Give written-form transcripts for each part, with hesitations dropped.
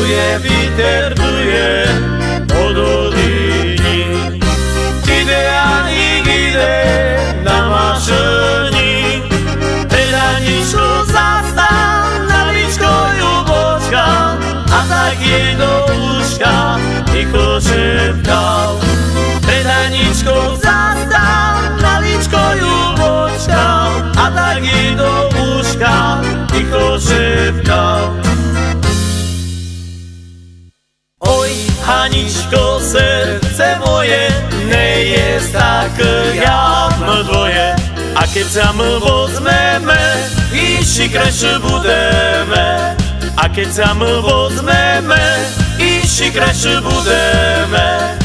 Duje vítr, duje po dolini. Ide Janík, ide na mašení. Predaničku zastav, na ličko ju počkal, a tak jej do uška ticho šeptal. Predaničku zastav, na ličko ju počkal, a tak jej do uška ticho šeptal. Oj, Haničko, srdce moje, nie jest tak jak my dvoje. A keď sa my vozmeme, inší krajšie budeme. A keď sa my vozmeme, inší krajšie budeme.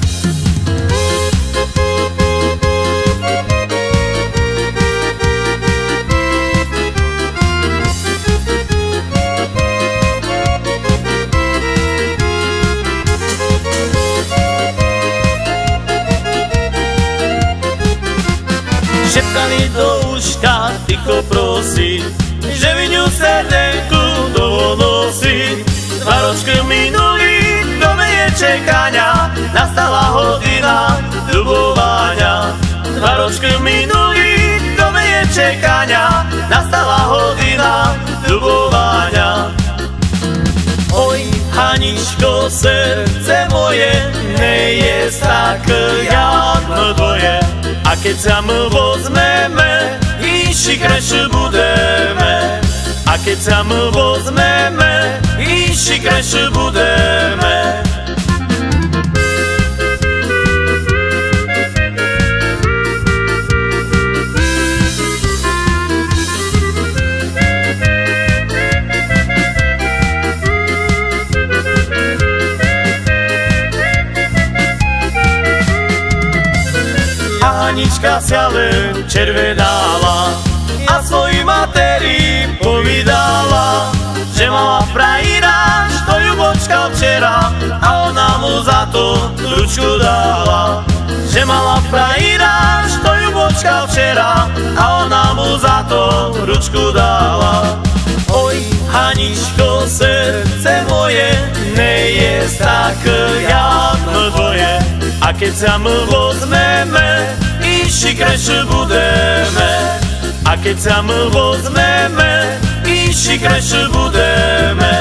Šeptali do uška, ticho prosí, že viňu srdenku do nosí. 2 ročky minuli, dome je čekania, nastala hodina ľubovania. 2 ročky minuli, dome je čekania, nastala hodina ľubovania. Oj, Haničko, srdce moje, nie jest tak jak my dvoje. A keď sa my vozmeme, inší krajšie budeme. A keď sa my vozmeme, inší krajšie budeme. Hanička sa len červenala a svojej materi povídala, že mala frajíra, što ju počkal včera, a ona mu za to ručku dala. Že mala frajíra, što ju počkal včera, a ona mu za to ručku dala. Oj, Haničko, srdce moje, nie jest tak jak my dvoje. A keď sa my vozmeme, inší krajšie budeme. A keď sa my vozmeme, inší krajšie budeme.